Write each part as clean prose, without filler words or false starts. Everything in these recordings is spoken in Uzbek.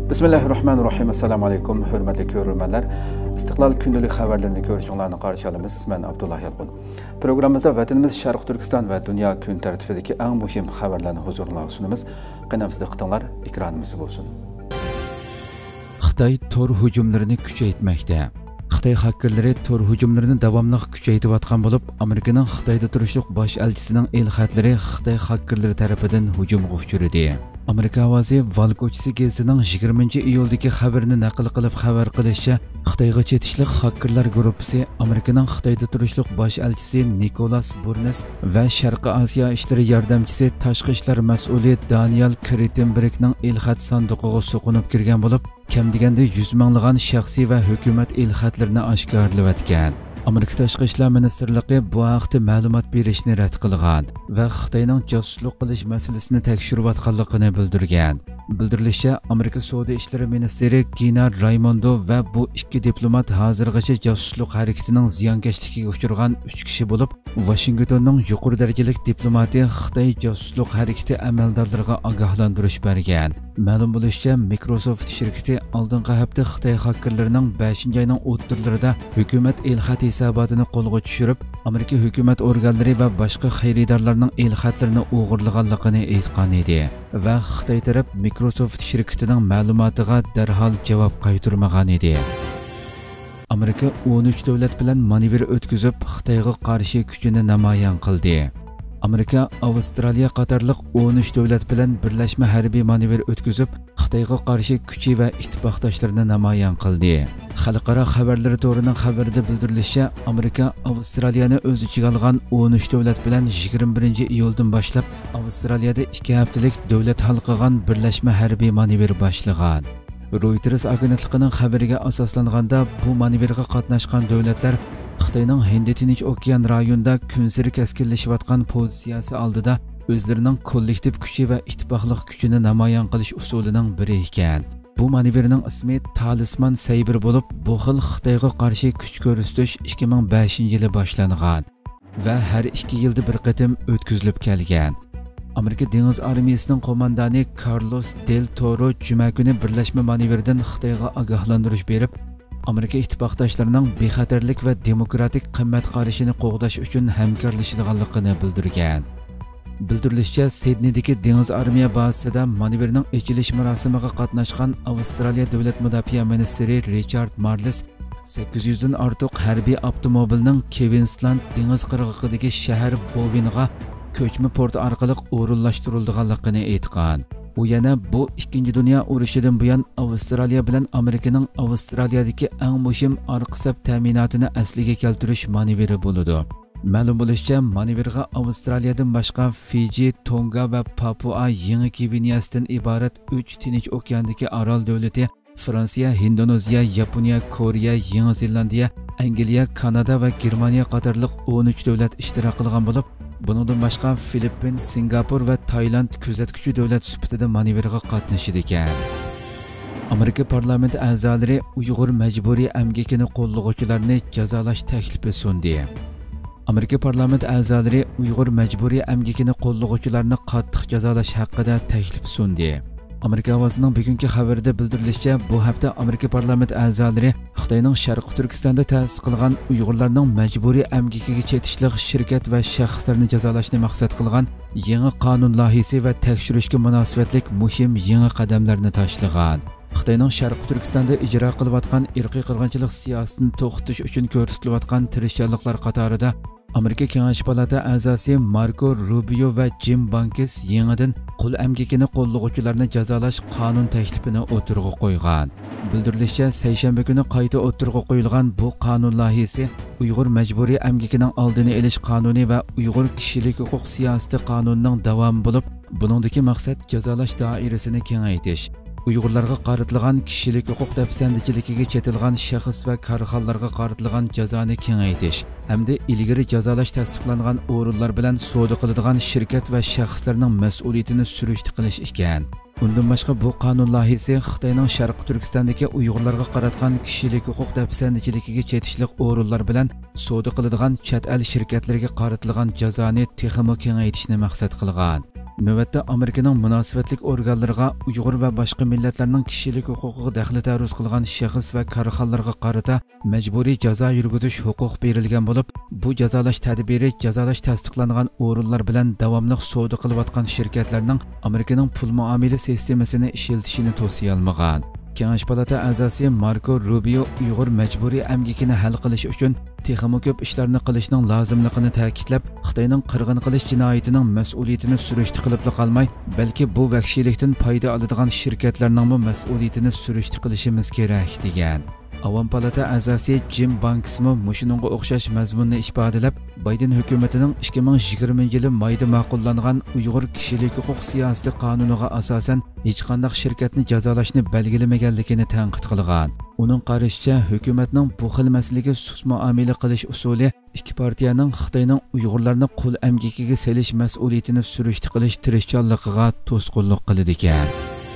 Bismillahirrahmanirrahim. Assalamu alaikum. Hürmetli görürmenler. İstiklal gündelik haberlerini görüşünlerini karşı alımız. Ben Abdullah Yalqun. Programımızda vatanımız Şarkı Türkistan ve dünya gün tertibideki en mühim haberlerini huzuruna sunumuz. Qanamsızda qıtanlar ekranımız olsun. Xitoy tor hücumlarını küçeytmekte. Xitoy hakkerleri tor hücumlarını davamlı küçeytiyotgan bolup, Amerikanın Xitoyda turishliq bosh elchisining el-xatlari Xitoy hakkerleri tarafidan hujumga uchradi. Amerika ovozi Valkochisi gazetining 20-iyuldagi xabarini naql qilib xabar qilishicha, Xitoyga chetishliq hakkerlar guruhi Amerikaning Xitoyda turishliq bosh elchisi Nicholas Burnes va Sharqi Osiyo ishlari yordamchisi tashqi ishlar mas'uli Daniel Kritenbergning el-xat sanduqiga so'qinib kirgan bo'lib, kam deganda 100 minglagan shaxsiy va hukumat el-xatlarini oshkorlayotgan. Amerika Tashqi ishlar ministrligi bu haqda ma'lumot berishni rad qilgan va Xitoyning josuslik qilish masalasini tekshirayotganligini bildirgan. Bildirilishicha, Amerika Savdo ishlari ministri Gina Raimondo va bu ikki diplomat hozirgacha josuslik harakatining ziyonkashligiga uchragan 3 kishi bo'lib, Washingtonning yuqori darajalik diplomati Xitoy josuslik harakati amaldorlariga ogohlantirish bergan. Ma'lum bo'lishicha, Microsoft shirkati oldingi hafta Xitoy hakkerlarining 5-oyning o'ttirlarida hukumat el-xat hisobotini qo'lga tushirib, Amerika hukumat organlari va boshqa xaridorlarning el-xatlarini o'g'irlaganligini aytgan edi va Xitoy taraf Microsoft shirkatining ma'lumotiga darhol javob qaytarmagan edi. Amerika 13 davlat bilan manevr o'tkazib, Xitoyga qarshi kuchini namoyon qildi. Amerika Avstraliya qatorliq 13 davlat bilan birlashma harbiy manevr o'tkazib, Xitoyga qarshi kuchi va ittifoqdoshlarini namoyon qildi. Xalqaro xabarlar to'rining xabarida bildirilishicha, Amerika Avstraliyani o'z ichiga olgan 13 davlat bilan 21-iyuldan boshlab Avstraliyada 2 haftalik davlat halqagan birlashma harbiy manevr boshlagan. Reuters agentligining xabariga asoslanganda, bu manevrga qatnashgan davlatlar Xitoyning Hind-Tinch okean rayonida kunsiri keskinlashayotgan pozitsiyasi oldida o'zlarining kollektiv kuchi va ittifoqlik kuchini namoyon qilish usulining biri ekan. Bu manevrning ismi Talisman Saber bo'lib, bu xil Xitoyga qarshi kuch ko'rsatish 2005-yili boshlangan va har 2 yilda bir qatim o'tkazilib kelgan. Amerika dengiz armiyasining qo'mondoni Carlos Del Toro juma kuni birlashma manevrdan Xitoyga ogohlantirish berib, Amerika ittifoqdoshlarining bexatarlik va demokratik qimmat qarashini qo'g'dash uchun hamkorlashadiganligini bildirgan. Bildirilishicha, Sidneydagi dengiz armiya bazasida manevrning ochilish marosimiga qatnashgan Avstraliya davlat mudofaa ministri Richard Marles 800 dan ortiq harbiy avtomobilning Queensland dengiz qirg'og'idagi shahar Bovinga ko'chma port orqali o'rinlashtirilganligini aytgan. U yana bu 2-dunyo urushidan buyon Avstraliya bilan Amerikaning Avstraliyadagi eng muhim orqa-sap ta'minotini asliga keltirish manevri bo'ladi. Ma'lum bo'lishicha, manevrga Avstraliyadan boshqa Fiji, Tonga va Papua Yangi Gvineyasidan iborat 3 Tinch okeandagi orol davlati, Fransiya, Indoneziya, Yaponiya, Koreya, Yangi Zelandiya, Angliya, Kanada va Germaniya qatorliq 13 davlat ishtirok qilgan bo'lib, buningdan boshqa Filippin, Singapur va Tailand kuzatuvchi davlat sifatida manevrga qatnashadi ekan. Amerika parlamenti a'zolari Uyg'ur majburiy emgakini qo'llovchilarni jazolash taklifi sundi. Amerika parlamenti a'zolari Uyg'ur majburiy emgakini qo'llovchilarni qattiq jazolash haqida taklif sundi. Amerika ovozining bugungi xabarida bildirilishicha, bu hafta Amerika parlamenti a'zolari Xitoyning Sharqi Turkistonda ta'sis qilgan Uyg'urlarning majburiy emgakiga chetishliq shirkat va shaxslarni jazolashni maqsad qilgan yangi qonun loyihasi va tekshirishga munosabatlik muhim yangi qadamlarni tashlagan. Xitoyning Sharqi Turkistonda ijro qilayotgan irqiy qirg'inchilik siyosatini to'xtatish uchun ko'rsatilayotgan tirishchiliklar qatorida Amerika Kengashi palata a'zosi Marco Rubio va Jim Bankes yangidan qul emgakini qo'llovchilarni jazolash qonun taklifini o'tirg'a qo'ygan. Bildirilishicha, seshanba kuni qayta o'tirg'a qo'yilgan bu qonun loyihasi Uyg'ur majburiy emgakining oldini olish qonuni va Uyg'ur kishilik huquq siyosati qonunining davomi bo'lib, buningdagi maqsad jazolash doirasini kengaytirish, Uyg'urlarga qaratilgan kishilik huquq dafsandichiligiga chetilgan shaxs va korxonalarga qaratilgan jazoni kengaytirish hamda ilgari jazolash tasdiqlangan o'rinlar bilan savdo qiladigan shirkat va shaxslarning mas'uliyatini surishti qilish ekan. Undan boshqa bu qonun loyihasi Xitoyning Sharqi Turkistondagi Uyg'urlarga qaratgan kishilik huquq dafsandichiligiga chetishliq o'rinlar bilan savdo qiladigan chet el shirkatlariga qaratilgan jazoni texmo kengaytirishni maqsad qilgan. navbatda Amerikaning munosabatlik organlariga Uyg'ur va boshqa millatlarning kishilik huquqiga daxli taruz qilgan shaxs va korxonalarga qarata majburiy jazo yurgizish huquq berilgan bo'lib, bu jazolash tadbiri jazolash tasdiqlangan o'rinlar bilan davomli savdo qilayotgan shirkatlarning Amerikaning pul muomala sistemasini ishlatishini to'siya olmagan. Kengash palata a'zosi Marco Rubio Uyg'ur majburiy amgikini hal qilish uchun texnik ko'p ishlarni qilishning lozimligini ta'kidlab, Xitoyning qirg'in qilish jinoyatining mas'uliyatini surishti qilib qolmay, balki bu vahshiylikdan foyda oladigan shirkatlarning mas'uliyatini surishti qilishimiz kerak degan. Avam palata a'zosi Jim Banksmi mushuningga o'xshash mazmunni ifodalab, Biden hukumatining 2020-yili mayda ma'qullangan Uyg'ur kishilik huquq siyosati qonuniga asosan hech qanday shirkatni jazolashni belgilamaganligini tanqid qilgan. Uning qarashicha, hukumatning bu xil masalaga sust muomala qilish usuli ikki partiyaning Xitoyning Uyg'urlarni qul amgikiga selish mas'uliyatini surishti qilish tirishchanligiga to'sqinlik qiladi ekan.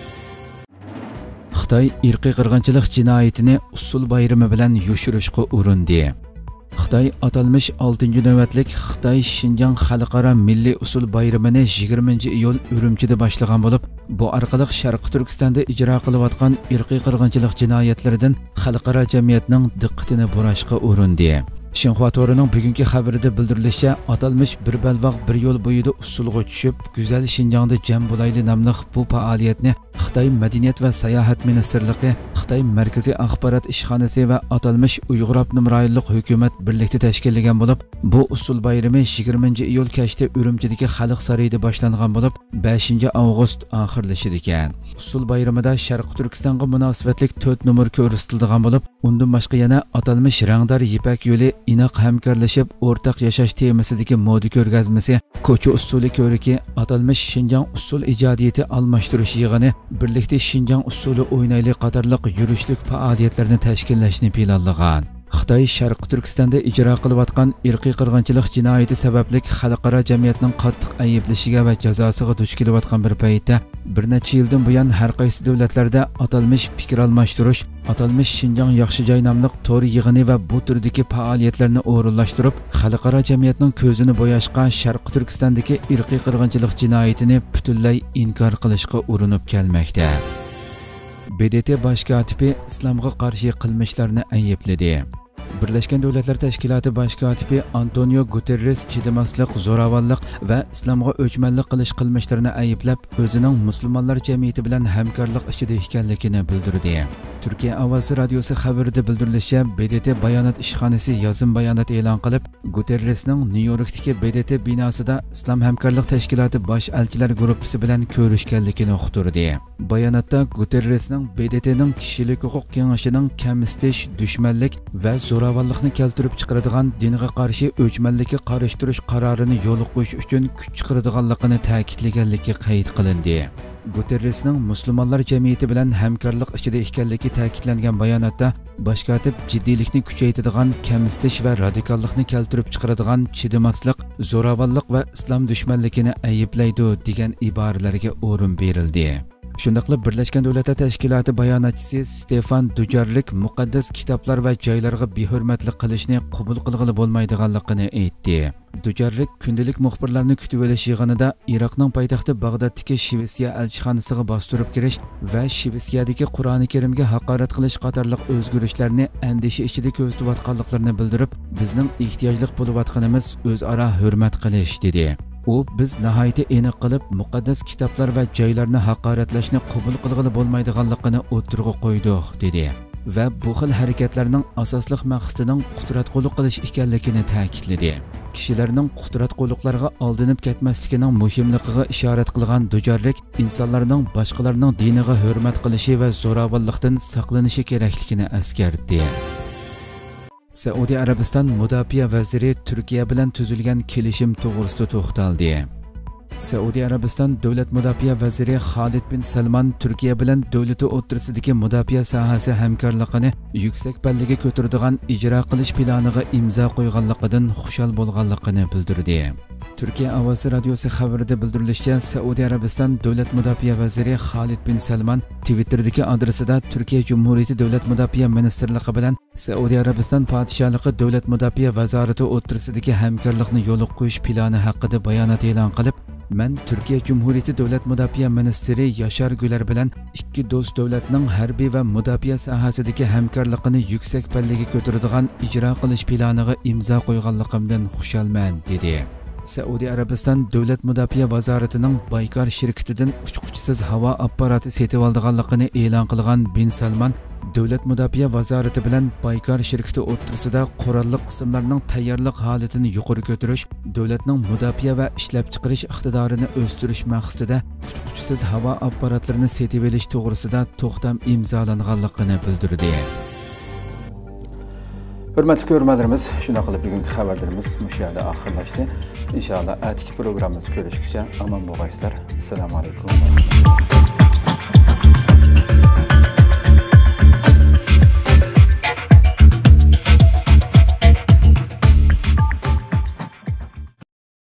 Xitoy irqiy qirg'inchilik jinoyatini usul bayrami bilan yoshirishga urindi. Xitoy atalmış 6-navbatlik Xitoy Xinjiang xalqaro milliy usul bayramini 20-iyul Urumchida boshlagan bo'lib, bu orqali Sharqi Turkistonda ijro qilayotgan irqiy qirg'inchilik jinoyatlaridan xalqaro jamiyatning diqqatini burashga urindi. Xinhua To'rining bugungi xabarida bildirilishicha, atalmış bir balvoq bir yo'l bo'yida usulga tushib, Go'zal Xinjiangda jam bo'layli nomli bu faoliyatni Xitoy Madaniyat va sayohat ministrligi, Xitoy Markaziy axborot ishxonasi va atalmış Uyg'ur Abnum rayonlik hukumat birlikda tashkillagan bo'lib, bu usul bayrami 20-iyul kechda Urumchidagi Xalq saroyida boshlangan bo'lib, 5-avgust oxirlashadi ekan. Usul bayramida Sharq Turkistonga munosabatlik 4 numar ko'rsatilgan bo'lib, undan boshqa yana atalmış rangdor Ipak yo'li inoq hamkorlashib o'rtaq yashash temasidagi moda ko'rgazmasi, ko'cha usuli ko'riki, atalmış Xinjiang usul ijodiyati almashtirish yig'ini, birlikda Xinjiang usuli o'ynayli qatorliq yurishlik faoliyatlarini tashkillashni planlagan. Xitoy Sharq Turkistonda ijro qilayotgan irqiy qirg'inchilik jinoyati sababli xalqaro jamiyatning qattiq ayblashiga va jazosiga duch kelayotgan bir paytda bir necha yildan buyon har qaysi davlatlarda atalmış fikr almashtirish, atalmış Xinjiang yaxshi joy nomli to'r yig'ini va bu turdagi faoliyatlarni o'rinlashtirib, xalqaro jamiyatning ko'zini bo'yashga Sharq Turkistondagi irqiy qirg'inchilik jinoyatini butunlay inkor qilishga urinib kelmoqda. BDT bosh kotibi islomga qarshi qilmishlarni aybladi. Birlashgan Davlatlar Tashkiloti bosh kotibi Antonio Guterres chidamaslik, zo'ravonlik va islomga o'chmanlik qilish qilmishlarini ayblab, o'zining musulmonlar jamiyati bilan hamkorlik ichida ekanligini bildirdi. Turkiya ovozi radiosi xabarida bildirilishicha, BDT bayonot ishxonasi yozim bayonot e'lon qilib, Guterresning Nyu-Yorkdagi BDT binosida Islom hamkorlik tashkiloti bosh elchilar guruhi bilan ko'rishganligini uqtirdi. Bayonotda Guterresning BDTning kishilik huquq kengashining kamsitish, dushmanlik va zo'ravonlikni keltirib chiqaradigan dinga qarshi o'chmanlikka qarashtirish qarorini yo'l qo'yish uchun kuch chiqaradiganligini ta'kidlaganligi qayd qilindi. Guterresning musulmonlar jamiyati bilan hamkorlik ichida ekanligi ta'kidlangan bayonotda bosh kotib jiddiylikni kuchaytiradigan, kamsitish va radikallikni keltirib chiqaradigan chidamaslik, zo'ravonlik va islom dushmanligini ayblaydi degan iboralarga o'rin berildi. Shundaqla Birlashgan Davlatlar Tashkiloti bayonotchisi Stefan Dujarrik muqaddas kitoblar va joylarga behurmatlik qilishni qabul qilg'ili bo'lmaydiganligini aytdi. Dujarrik kundalik muxbirlarni kutib olish yig'inida Iroqning poytaxti Bag'doddagi Shvetsiya elchixonasiga bostirib kirish va Shvetsiyadagi Qur'oni Karimga haqorat qilish qatorliq o'zgarishlarni andisha ichida ko'zlayotganliklarini bildirib, bizning ehtiyojli bo'layotganimiz o'zaro hurmat qilish dedi. U biz nihoyatda aniq qilib muqaddas kitoblar va joylarni haqoratlashni qabul qilg'ili bo'lmaydiganligini o'tirg'a qo'ydik dedi va bu xil harakatlarning asosli maqsadining qudratqo'llik qilish ekanligini ta'kidladi. Kishilarning qudratqo'lliqlarga aldinib ketmasligining muhimligiga ishorat qilgan Dujarrik insonlarning boshqalarning diniga hurmat qilishi va zo'ravonlikdan saqlanishi kerakligini eskartdi. Saudiya Arabiston mudofaa vaziri Turkiya bilan tuzilgan kelishim to'g'risida to'xtaldi. Saudiya Arabiston davlat mudofaa vaziri Xolid bin Salman Turkiya bilan davlati o'rtasidagi mudofaa sohasi hamkorligini yuksak pallaga ko'taradigan ijro qilish planiga imzo qo'yganligidan xushal bo'lganligini bildirdi. Turkiya ovozi radiosi xabarida bildirilishicha, Saudiya Arabiston davlat mudofaa vaziri Xolid bin Salman Twitter'dagi adresida Turkiya Cumhuriyeti davlat mudofaa ministrligi bilan Saudiya Arabiston podshohligi davlat mudofaa vazorati o'rtasidagi hamkorlikni yo'l qo'yish plani haqida bayonot e'lon qilib, Men Türkiye Cumhuriyeti Devlet Müdafiə Ministri Yaşar Güler bilen iki dost devletning harbiy ve müdafiə sohasidagi hamkorligini yuksak pallaga ko'taradigan ijro qilish planiga imzo qo'yganligimdan xursandman dedi. Saudiya Arabiston Davlat Mudofaa Vazoratining Baykar shirkatidan uchquchisiz havo apparati setib olganligini e'lon qilgan Bin Salman Davlat Mudofaa Vazorati bilan Baykar shirkati o'rtasida qurolli qismlarning tayyorlik holatini yuqori ko'tarish, davlatning mudofaa va ishlab chiqarish iqtidorini o'stirish maqsadida uchquchisiz havo apparatlarini setib olish to'g'risida to'xtam imzolanganligini bildirdi. Hürmetli görürmenlerimiz, şuna qilib bugungi xabarlarimiz mush yerda oxirlashdi. İnşallah atiki programmada ko'rishguncha aman bo'lgaysizlar. Assalomu alaykum.